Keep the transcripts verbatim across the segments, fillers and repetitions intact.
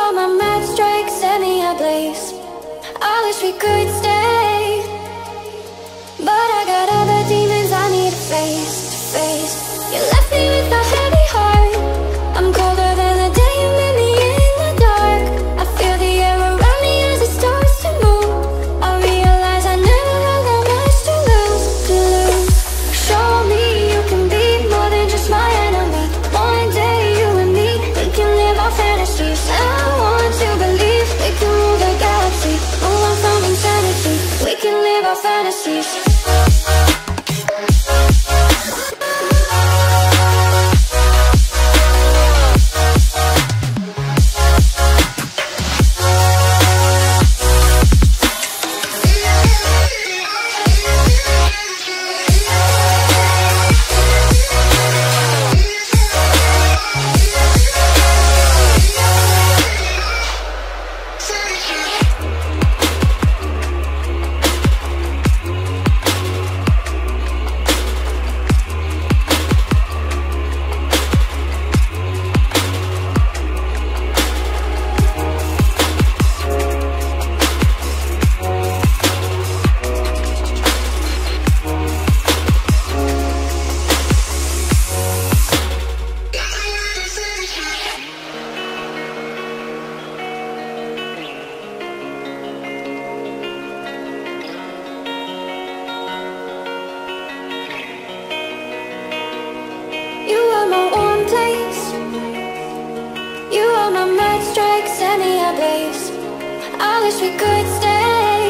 are my mad strike, set me ablaze. I wish we could stay, but I got other demons I need to face, to face. You left me with a heavy heart. I'm colder than the day you met me in the dark. I feel the air around me as it starts to move. I realize I never had that much to lose, to lose. Show me you can be more than just my enemy. One day you and me, we can live our fantasies. I want to believe we can rule the galaxy, move on from insanity. We can live our fantasies. You are my warm place. You are my mad strike, set me ablaze. I wish we could stay,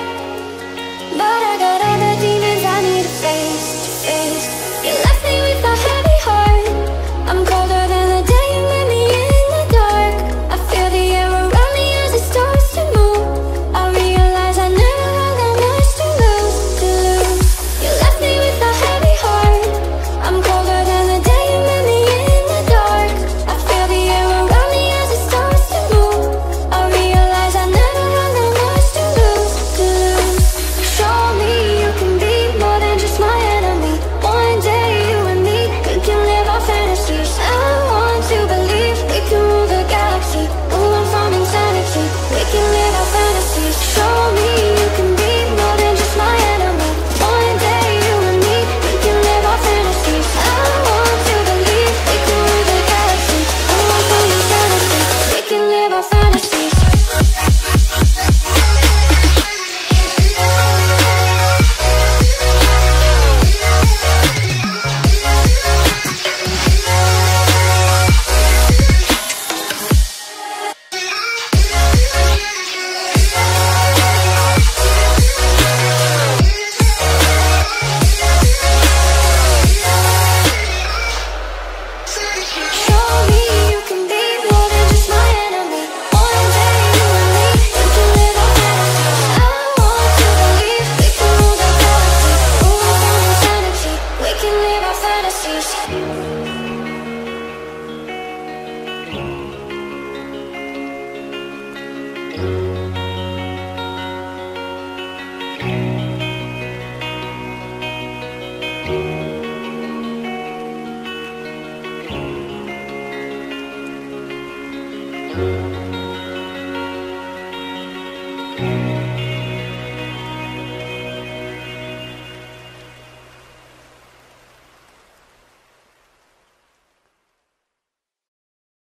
but I got other demons I need to face, to face. You left me with a heavy heart. I'm colder than the day you met me in the dark. I feel the air around me as it starts to move. I realize I never had that much to lose, to lose. You left me with a heavy heart. I'm colder than the day you met me in the dark. I feel the air around me as it starts to move. I realize I never had that much to lose, to lose. Show me you can be more than just my enemy. One day you and me, we can live our fantasies. I want to believe we can rule the galaxy, move on from insanity. We can live our fantasies. Show me you can be more than just my enemy. One day you and me, we can live our fantasies. I want to believe we can rule the galaxy, move on from insanity. We can live our fantasies. Show me you can be more than just my enemy. One day you and me, we can live our fantasies. I want to believe we can rule the galaxy, move on from insanity. We can live our fantasies. Thank you.